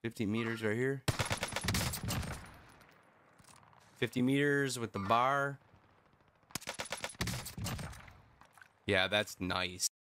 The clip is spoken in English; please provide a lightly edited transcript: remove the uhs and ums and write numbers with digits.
50 meters right here. 50 meters with the bar. Yeah, that's nice.